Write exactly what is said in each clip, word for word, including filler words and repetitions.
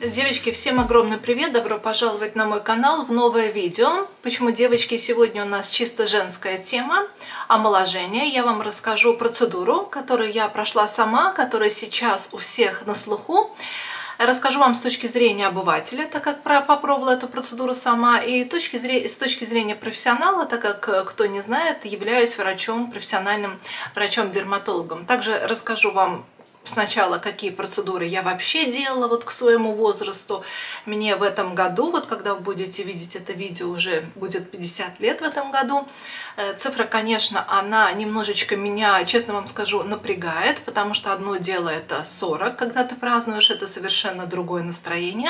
Девочки, всем огромный привет! Добро пожаловать на мой канал в новое видео. Почему, девочки, сегодня у нас чисто женская тема – омоложение. Я вам расскажу процедуру, которую я прошла сама, которая сейчас у всех на слуху. Расскажу вам с точки зрения обывателя, так как попробовала эту процедуру сама, и точки зрения, с точки зрения профессионала, так как, кто не знает, являюсь врачом, профессиональным врачом-дерматологом. Также расскажу вам сначала, какие процедуры я вообще делала вот к своему возрасту. Мне в этом году, вот когда вы будете видеть это видео, уже будет пятьдесят лет в этом году. Цифра, конечно, она немножечко меня, честно вам скажу, напрягает, потому что одно дело это сорок, когда ты празднуешь, это совершенно другое настроение.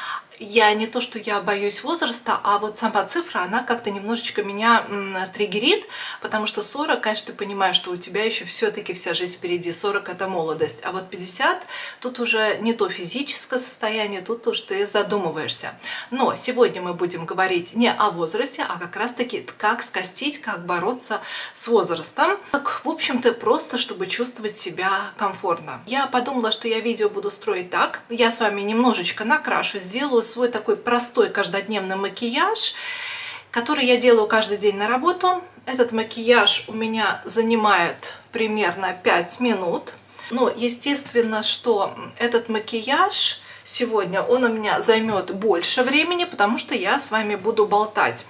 Я не то, что я боюсь возраста, а вот сама цифра, она как-то немножечко меня триггерит, потому что сорок, конечно, ты понимаешь, что у тебя еще все-таки вся жизнь впереди. сорок это молодость, а вот пятьдесят тут уже не то физическое состояние, тут уж ты задумываешься. Но сегодня мы будем говорить не о возрасте, а как раз-таки как скостить, как бороться с возрастом. Так, в общем-то, просто чтобы чувствовать себя комфортно. Я подумала, что я видео буду строить так. Я с вами немножечко накрашу, сделаю свой такой простой каждодневный макияж, который я делаю каждый день на работу. Этот макияж у меня занимает примерно пять минут. Но естественно, что этот макияж сегодня он у меня займет больше времени, потому что я с вами буду болтать.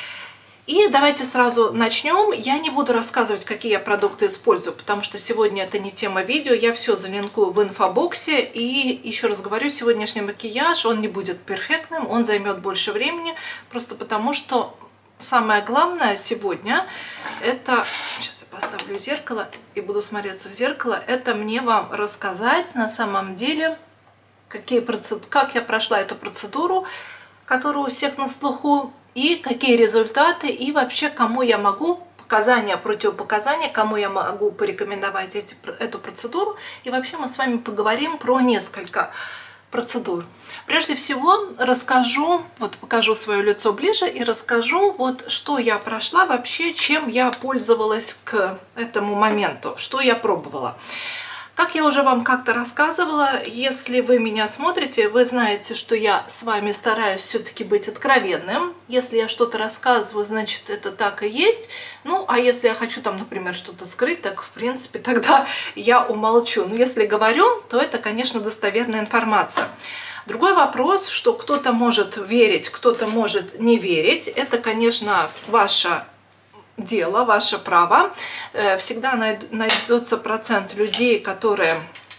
И давайте сразу начнем. Я не буду рассказывать, какие я продукты использую, потому что сегодня это не тема видео. Я все залинкую в инфобоксе. И еще раз говорю, сегодняшний макияж, он не будет перфектным, он займет больше времени, просто потому что самое главное сегодня, это, сейчас я поставлю зеркало и буду смотреться в зеркало, это мне вам рассказать на самом деле, какие процедуры, как я прошла эту процедуру, которая у всех на слуху, и какие результаты, и вообще кому я могу, показания, противопоказания, кому я могу порекомендовать эти, эту процедуру. И вообще мы с вами поговорим про несколько процедур. Прежде всего расскажу, вот покажу свое лицо ближе и расскажу, вот что я прошла вообще, чем я пользовалась к этому моменту, что я пробовала. Как я уже вам как-то рассказывала, если вы меня смотрите, вы знаете, что я с вами стараюсь все-таки быть откровенным. Если я что-то рассказываю, значит, это так и есть. Ну, а если я хочу там, например, что-то скрыть, так, в принципе, тогда я умолчу. Но если говорю, то это, конечно, достоверная информация. Другой вопрос, что кто-то может верить, кто-то может не верить. Это, конечно, ваша дело, ваше право. Всегда найдется процент людей, которые,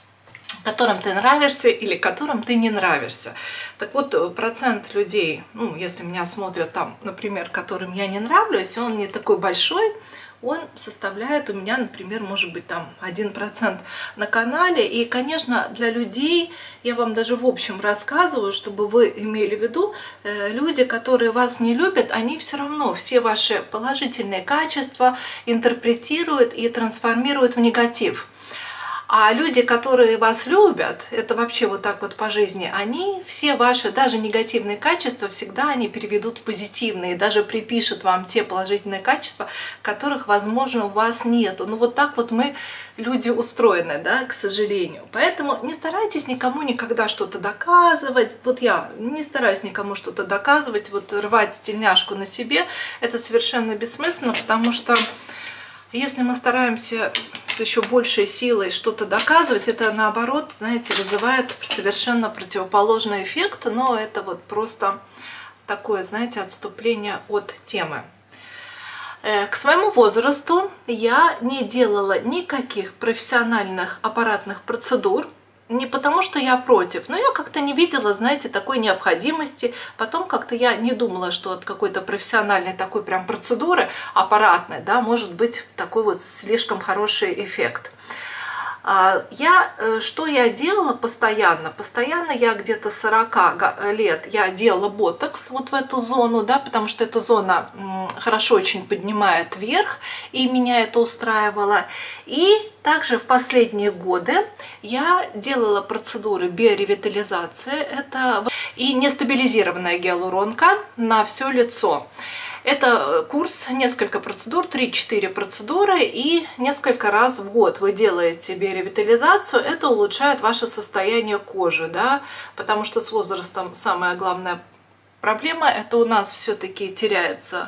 которым ты нравишься или которым ты не нравишься. Так вот, процент людей, ну, если меня смотрят там, например, которым я не нравлюсь, он не такой большой. Он составляет у меня, например, может быть там один процент на канале. И, конечно, для людей, я вам даже в общем рассказываю, чтобы вы имели в виду, э, люди, которые вас не любят, они все равно все ваши положительные качества интерпретируют и трансформируют в негатив. А люди, которые вас любят, это вообще вот так вот по жизни, они все ваши, даже негативные качества, всегда они переведут в позитивные, даже припишут вам те положительные качества, которых, возможно, у вас нету. Ну вот так вот мы, люди, устроены, да, к сожалению. Поэтому не старайтесь никому никогда что-то доказывать. Вот я не стараюсь никому что-то доказывать, вот рвать тельняшку на себе, это совершенно бессмысленно, потому что если мы стараемся с еще большей силой что-то доказывать, это наоборот, знаете, вызывает совершенно противоположный эффект, но это вот просто такое, знаете, отступление от темы. К своему возрасту я не делала никаких профессиональных аппаратных процедур. Не потому, что я против, но я как-то не видела, знаете, такой необходимости. Потом как-то я не думала, что от какой-то профессиональной такой прям процедуры аппаратной, да, может быть такой вот слишком хороший эффект. Я, что я делала постоянно? Постоянно я где-то сорока лет я делала ботокс вот в эту зону, да, потому что эта зона хорошо очень поднимает вверх, и меня это устраивало. И также в последние годы я делала процедуры биоревитализации, это и нестабилизированная гиалуронка на все лицо. Это курс, несколько процедур, три-четыре процедуры, и несколько раз в год вы делаете биоревитализацию. Это улучшает ваше состояние кожи, да, потому что с возрастом самая главная проблема – это у нас все-таки теряется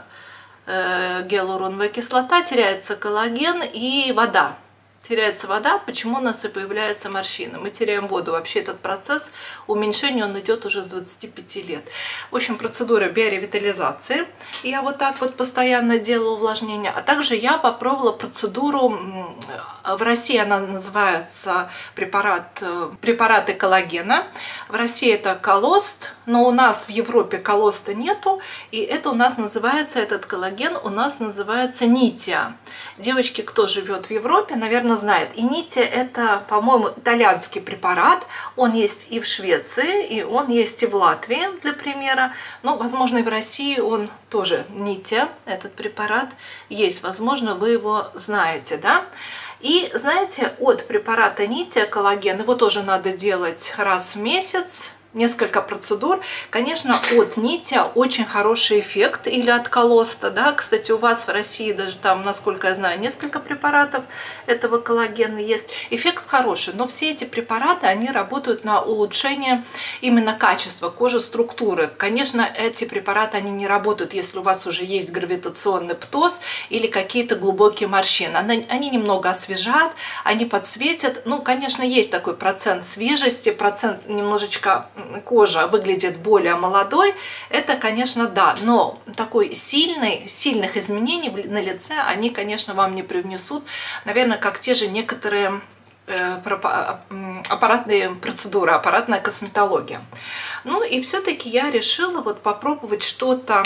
э, гиалуроновая кислота, теряется коллаген и вода. Теряется вода, почему у нас и появляются морщины. Мы теряем воду. Вообще этот процесс уменьшения, он идет уже с двадцати пяти лет. В общем, процедура биоревитализации. Я вот так вот постоянно делала увлажнение. А также я попробовала процедуру, в России она называется препарат, препараты коллагена. В России это колост, но у нас в Европе колоста нету. И это у нас называется, этот коллаген у нас называется Нития. Девочки, кто живет в Европе, наверное, знает. И Нития это, по-моему, итальянский препарат. Он есть и в Швеции, и он есть и в Латвии, для примера. Но, возможно, и в России он тоже Нития, этот препарат есть. Возможно, вы его знаете, да? И, знаете, от препарата Нития коллаген, его тоже надо делать раз в месяц. Несколько процедур. Конечно, от Нития очень хороший эффект, или от колоста, да. Кстати, у вас в России даже там, насколько я знаю, несколько препаратов этого коллагена есть. Эффект хороший, но все эти препараты, они работают на улучшение именно качества кожи, структуры. Конечно, эти препараты, они не работают, если у вас уже есть гравитационный птоз или какие-то глубокие морщины. Они немного освежат, они подсветят. Ну, конечно, есть такой процент свежести, процент немножечко кожа выглядит более молодой, это, конечно, да, но такой сильный, сильных изменений на лице они, конечно, вам не привнесут, наверное, как те же некоторые э, аппаратные процедуры, аппаратная косметология. Ну и все-таки я решила вот попробовать что-то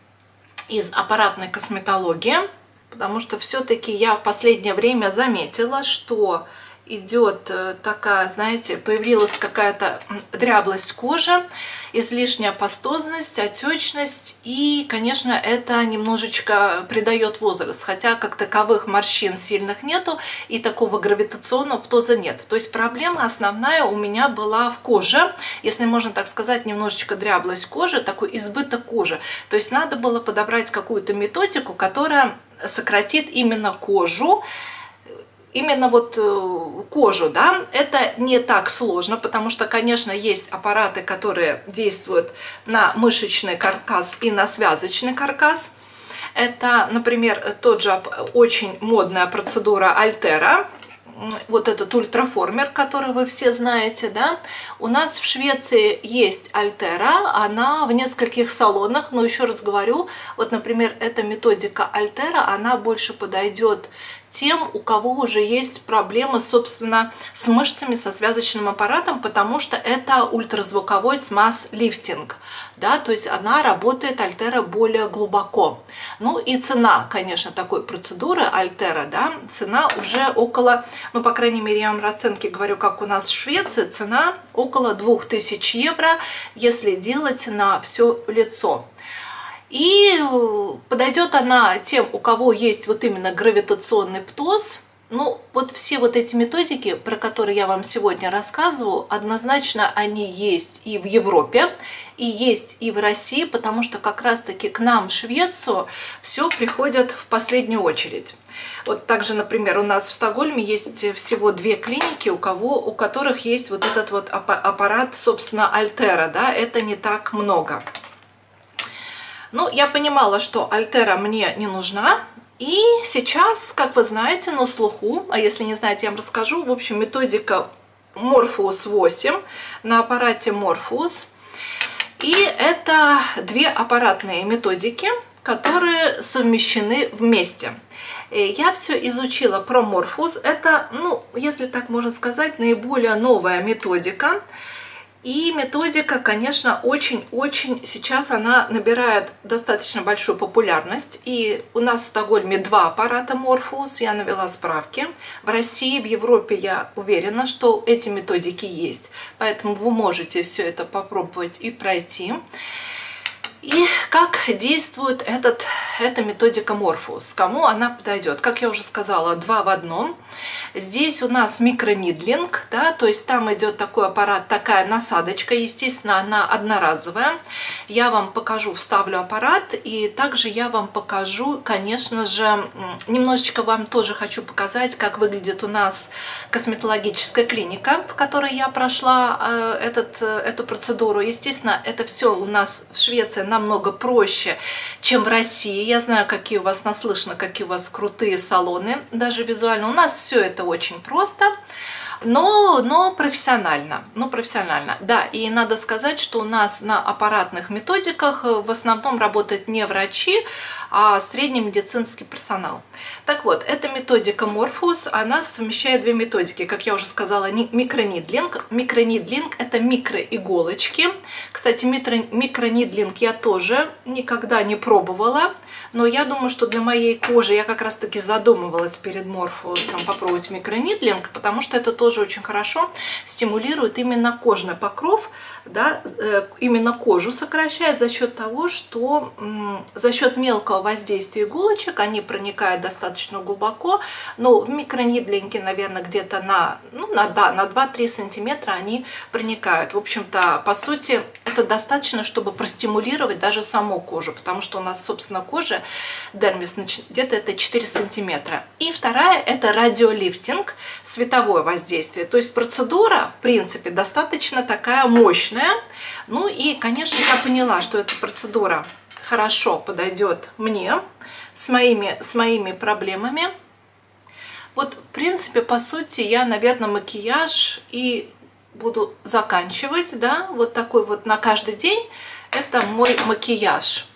из аппаратной косметологии, потому что все-таки я в последнее время заметила, что идет такая, знаете, появилась какая-то дряблость кожи, излишняя пастозность, отечность, и, конечно, это немножечко придает возраст, хотя как таковых морщин сильных нету и такого гравитационного птоза нет. То есть проблема основная у меня была в коже, если можно так сказать, немножечко дряблость кожи, такой избыток кожи. То есть надо было подобрать какую-то методику, которая сократит именно кожу, именно вот кожу, да, это не так сложно, потому что, конечно, есть аппараты, которые действуют на мышечный каркас и на связочный каркас. Это, например, тот же очень модная процедура Альтера, вот этот ультраформер, который вы все знаете, да. У нас в Швеции есть Альтера, она в нескольких салонах, но еще раз говорю, вот, например, эта методика Альтера, она больше подойдет тем, у кого уже есть проблемы, собственно, с мышцами, со связочным аппаратом, потому что это ультразвуковой смаз-лифтинг, да, то есть она работает, Альтера, более глубоко. Ну и цена, конечно, такой процедуры Альтера, да, цена уже около, ну, по крайней мере, я вам расценки говорю, как у нас в Швеции, цена около двух тысяч евро, если делать на все лицо. И подойдет она тем, у кого есть вот именно гравитационный птоз. Ну, вот все вот эти методики, про которые я вам сегодня рассказываю, однозначно они есть и в Европе, и есть и в России, потому что как раз-таки к нам в Швецию все приходят в последнюю очередь. Вот также, например, у нас в Стокгольме есть всего две клиники, у кого, у которых есть вот этот вот аппарат, собственно, Альтера, да, это не так много. Ну, я понимала, что Альтера мне не нужна, и сейчас, как вы знаете, на слуху, а если не знаете, я вам расскажу, в общем, методика Morpheus восемь на аппарате Morpheus. И это две аппаратные методики, которые совмещены вместе. Я все изучила про Morpheus, это, ну, если так можно сказать, наиболее новая методика. И методика, конечно, очень-очень сейчас она набирает достаточно большую популярность. И у нас в Стокгольме два аппарата Morpheus, я навела справки. В России, в Европе я уверена, что эти методики есть. Поэтому вы можете все это попробовать и пройти. И как действует этот это методика Morpheus. Кому она подойдет? Как я уже сказала, два в одном. Здесь у нас микронидлинг, да, то есть там идет такой аппарат, такая насадочка, естественно, она одноразовая. Я вам покажу, вставлю аппарат, и также я вам покажу, конечно же, немножечко вам тоже хочу показать, как выглядит у нас косметологическая клиника, в которой я прошла э, этот, эту процедуру. Естественно, это все у нас в Швеции намного проще, чем в России. Я знаю, какие у вас наслышаны, какие у вас крутые салоны, даже визуально. У нас все это очень просто, но, но профессионально. Но профессионально. Да, и надо сказать, что у нас на аппаратных методиках в основном работают не врачи, а средний медицинский персонал. Так вот, эта методика Morpheus, она совмещает две методики. Как я уже сказала, микронидлинг. Микронидлинг – это микроиголочки. Кстати, микронидлинг я тоже никогда не пробовала, но я думаю, что для моей кожи я как раз-таки задумывалась перед Morpheus попробовать микронидлинг, потому что это тоже очень хорошо стимулирует именно кожный покров, да, именно кожу сокращает за счет того, что за счет мелкого воздействия иголочек они проникают достаточно глубоко, но в микронидлинге, наверное, где-то на, ну, на, да, на два-три сантиметра они проникают. В общем-то, по сути, это достаточно, чтобы простимулировать даже саму кожу, потому что у нас, собственно, кожа, дермис, где-то это четыре сантиметра. И вторая – это радиолифтинг, световое воздействие. То есть процедура, в принципе, достаточно такая мощная. Ну и, конечно, я поняла, что эта процедура хорошо подойдет мне с моими, с моими проблемами. Вот, в принципе, по сути, я, наверное, макияж и буду заканчивать, да, вот такой вот на каждый день. Это мой макияж.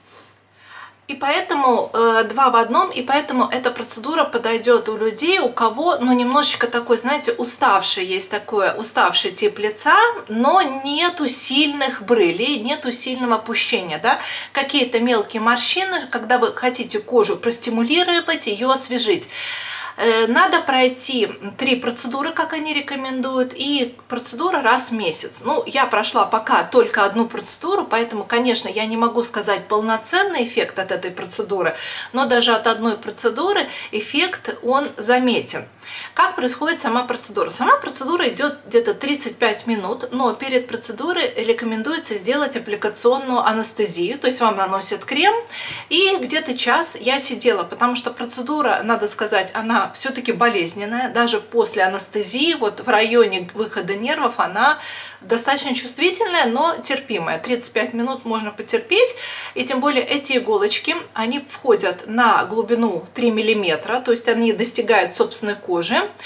И поэтому э, два в одном, и поэтому эта процедура подойдет у людей, у кого, ну, немножечко такой, знаете, уставший, есть такое, уставший тип лица, но нету сильных брылей, нету сильного опущения, да, какие-то мелкие морщины, когда вы хотите кожу простимулировать, ее освежить. Надо пройти три процедуры, как они рекомендуют, и процедура раз в месяц. Ну, я прошла пока только одну процедуру, поэтому, конечно, я не могу сказать полноценный эффект от этой процедуры, но даже от одной процедуры эффект, он заметен. Как происходит сама процедура? Сама процедура идет где-то тридцать пять минут, но перед процедурой рекомендуется сделать аппликационную анестезию, то есть вам наносят крем, и где-то час я сидела, потому что процедура, надо сказать, она все-таки болезненная, даже после анестезии, вот в районе выхода нервов она достаточно чувствительная, но терпимая. тридцать пять минут можно потерпеть, и тем более эти иголочки, они входят на глубину три миллиметра, то есть они достигают собственной кожи.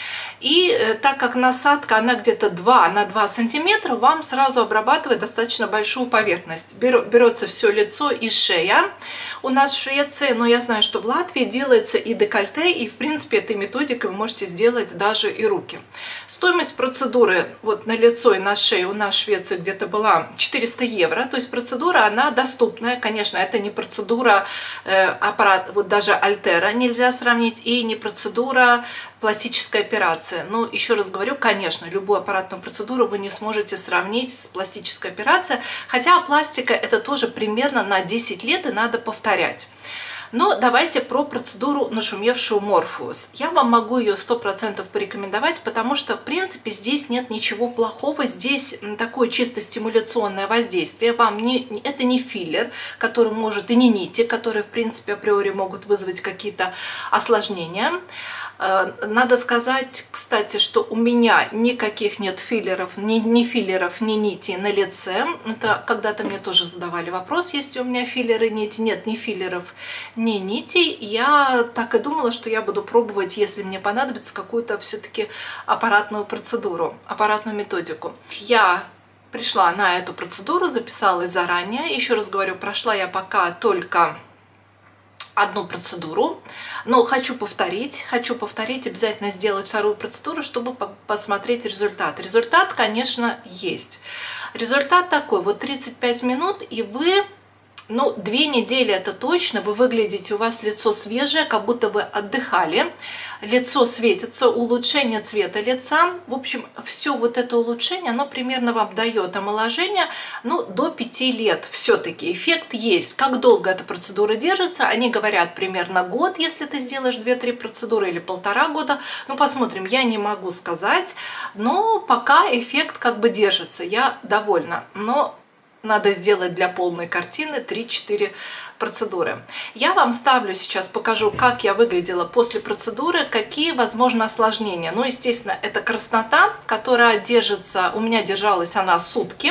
И так как насадка, она где-то два на два сантиметра, вам сразу обрабатывает достаточно большую поверхность. Берется все лицо и шея. У нас в Швеции, но я знаю, что в Латвии делается и декольте, и в принципе этой методикой вы можете сделать даже и руки. Стоимость процедуры вот на лицо и на шею у нас в Швеции где-то была четыреста евро, то есть процедура, она доступная. Конечно, это не процедура э, аппарат, вот даже Альтера нельзя сравнить, и не процедура пластической операции. Но еще раз говорю, конечно, любую аппаратную процедуру вы не сможете сравнить с пластической операцией, хотя пластика это тоже примерно на десять лет и надо повторять. Но давайте про процедуру нашумевшую Morpheus. Я вам могу ее сто процентов порекомендовать, потому что, в принципе, здесь нет ничего плохого. Здесь такое чисто стимуляционное воздействие. Вам не, это не филлер, который может, и не нити, которые, в принципе, априори могут вызвать какие-то осложнения. Надо сказать, кстати, что у меня никаких нет филлеров, ни, ни филлеров, ни нитей на лице. Это когда-то мне тоже задавали вопрос, есть ли у меня филлеры, нити. Нет, ни филлеров, ни нитей. Я так и думала, что я буду пробовать, если мне понадобится, какую-то все-таки аппаратную процедуру, аппаратную методику. Я пришла на эту процедуру, записалась заранее. Еще раз говорю, прошла я пока только одну процедуру, но хочу повторить, хочу повторить, обязательно сделать вторую процедуру, чтобы посмотреть результат. Результат, конечно, есть. Результат такой, вот тридцать пять минут, и вы Ну, две недели это точно, вы выглядите, у вас лицо свежее, как будто вы отдыхали, лицо светится, улучшение цвета лица. В общем, все вот это улучшение, оно примерно вам дает омоложение, ну, до пяти лет все-таки эффект есть. Как долго эта процедура держится? Они говорят примерно год, если ты сделаешь две-три процедуры, или полтора года. Ну, посмотрим, я не могу сказать, но пока эффект как бы держится, я довольна. Но надо сделать для полной картины три-четыре процедуры. Я вам ставлю сейчас, покажу, как я выглядела после процедуры, какие возможны осложнения. Ну, естественно, это краснота, которая держится, у меня держалась она сутки.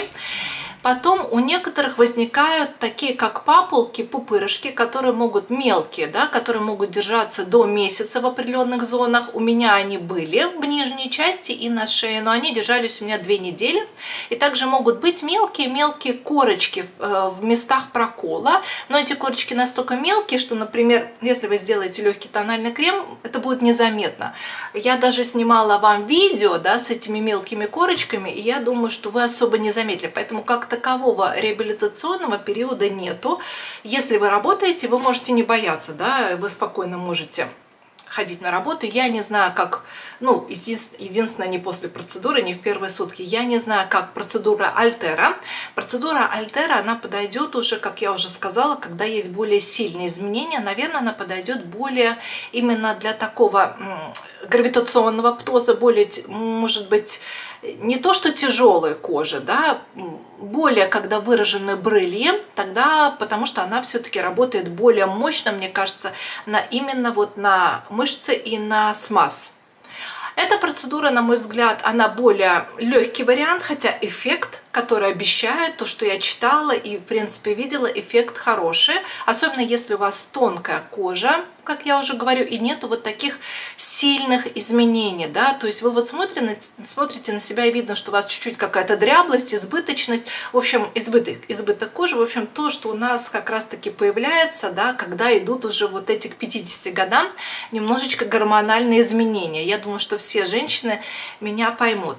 Потом у некоторых возникают такие, как папулки, пупырышки, которые могут мелкие, да, которые могут держаться до месяца в определенных зонах. У меня они были в нижней части и на шее, но они держались у меня две недели. И также могут быть мелкие-мелкие корочки в местах прокола. Но эти корочки настолько мелкие, что, например, если вы сделаете легкий тональный крем, это будет незаметно. Я даже снимала вам видео, да, с этими мелкими корочками, и я думаю, что вы особо не заметили. Поэтому как-то такового реабилитационного периода нету. Если вы работаете, вы можете не бояться, да, вы спокойно можете ходить на работу. Я не знаю, как, ну, единственное, не после процедуры, не в первые сутки, я не знаю, как процедура Альтера. Процедура Альтера, она подойдет уже, как я уже сказала, когда есть более сильные изменения. Наверное, она подойдет более именно для такого гравитационного птоза, более, может быть, не то что тяжелой кожи, да, более когда выражены брылья, тогда, потому что она все-таки работает более мощно, мне кажется, на именно вот на мышцы и на смаз. Эта процедура, на мой взгляд, она более легкий вариант, хотя эффект, который обещает, то, что я читала и, в принципе, видела, эффект хороший. Особенно, если у вас тонкая кожа, как я уже говорю, и нету вот таких сильных изменений, да, то есть вы вот смотрите, смотрите на себя и видно, что у вас чуть-чуть какая-то дряблость, избыточность, в общем, избыток, избыток кожи, в общем, то, что у нас как раз-таки появляется, да, когда идут уже вот эти к пятидесяти годам немножечко гормональные изменения. Я думаю, что все женщины меня поймут.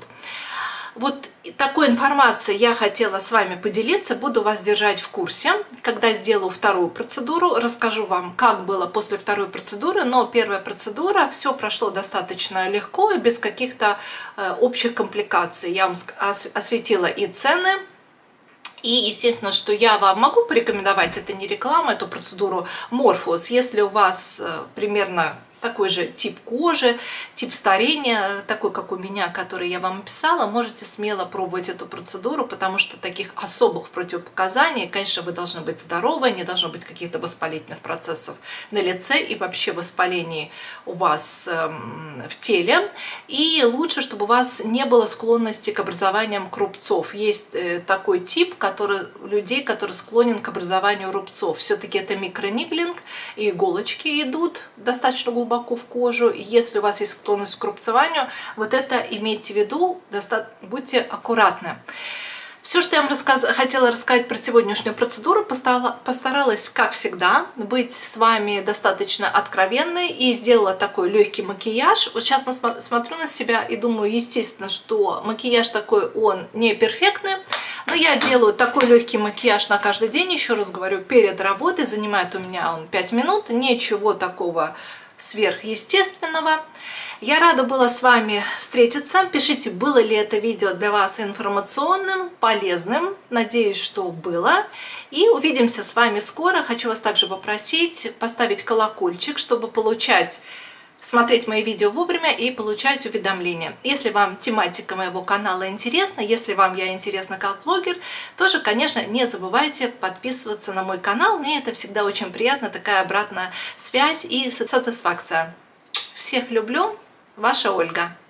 Вот такой информацией я хотела с вами поделиться, буду вас держать в курсе. Когда сделаю вторую процедуру, расскажу вам, как было после второй процедуры, но первая процедура, все прошло достаточно легко и без каких-то э, общих компликаций. Я вам осветила и цены, и, естественно, что я вам могу порекомендовать, это не реклама, эту процедуру Morpheus, если у вас э, примерно такой же тип кожи, тип старения, такой, как у меня, который я вам описала, можете смело пробовать эту процедуру, потому что таких особых противопоказаний, конечно, вы должны быть здоровы, не должно быть каких-то воспалительных процессов на лице и вообще воспалений у вас эм, в теле. И лучше, чтобы у вас не было склонности к образованиям рубцов. Есть э, такой тип который, людей, который склонен к образованию рубцов. Все-таки это микрониглинг, и иголочки идут достаточно глубоко в кожу. Если у вас есть склонность к рубцеванию, вот это имейте в виду, будьте аккуратны. Все, что я вам рассказ... хотела рассказать про сегодняшнюю процедуру, постала... постаралась, как всегда, быть с вами достаточно откровенной и сделала такой легкий макияж. Вот сейчас смотрю на себя и думаю, естественно, что макияж такой, он не перфектный, но я делаю такой легкий макияж на каждый день, еще раз говорю, перед работой, занимает у меня он пять минут, ничего такого сверхъестественного. Я рада была с вами встретиться. Пишите, было ли это видео для вас информационным, полезным. Надеюсь, что было. И увидимся с вами скоро. Хочу вас также попросить поставить колокольчик, чтобы получать, смотреть мои видео вовремя и получать уведомления. Если вам тематика моего канала интересна, если вам я интересна как блогер, тоже, конечно, не забывайте подписываться на мой канал. Мне это всегда очень приятно, такая обратная связь и сатисфакция. Всех люблю, ваша Ольга.